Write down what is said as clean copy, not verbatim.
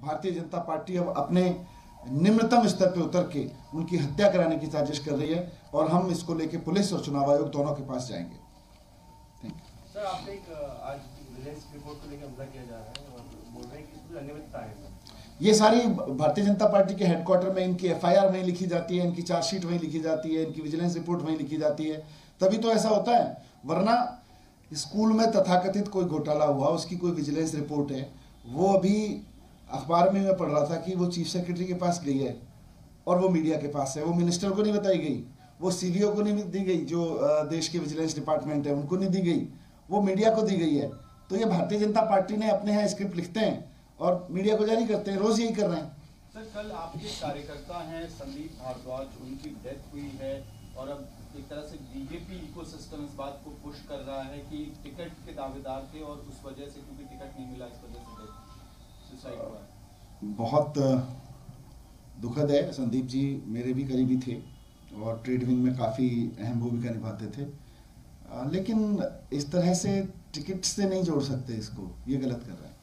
Bharatiya Janata party अब अपने निम्नतम स्तर पर उतर के उनकी हत्या कराने की साजिश कर रही है और हम इसको लेके पुलिस और चुनाव आयोग दोनों के पास जाएंगे। Thank you. सर, आपने एक आज विजिलेंस रिपोर्ट को लेकर हमला किया जा रहा है और बोल रहे हैं कि इसमें अनियमितता है। ये सारी भारतीय जनता पार्टी के हेडक्वार्टर में इनकी एफआईआर वहीं लिखी जाती है, इनकी चार्जशीट वहीं लिखी जाती है, इनकी विजिलेंस रिपोर्ट वहीं लिखी जाती है, तभी तो ऐसा होता है। वरना स्कूल में तथाकथित कोई घोटाला हुआ, उसकी कोई विजिलेंस रिपोर्ट है, वो अभी अखबार में मैं पढ़ रहा था कि वो चीफ सेक्रेटरी के पास गई है और वो मीडिया के पास है। वो मिनिस्टर को नहीं बताई गई, वो सीवीओ को नहीं दी गई, जो देश के विजिलेंस डिपार्टमेंट है उनको नहीं दी गई, वो मीडिया को दी गई है। तो ये भारतीय जनता पार्टी ने अपने यहाँ स्क्रिप्ट लिखते हैं और मीडिया को जारी करते हैं, रोज यही कर रहे हैं। सर, कल आपके कार्यकर्ता हैं संदीप भारद्वाज, उनकी डेथ हुई है और अब एक तरह से बीजेपी इकोसिस्टम इस बात को पुश कर रहा है कि टिकट के दावेदार थे और उस वजह से, क्योंकि टिकट नहीं मिला, इस वजह से सुसाइड हुआ है। बहुत दुखद है। संदीप जी मेरे भी करीबी थे और ट्रेड विंग में काफ़ी अहम भूमिका निभाते थे, लेकिन इस तरह से टिकट से नहीं जोड़ सकते इसको, ये गलत कर रहे हैं।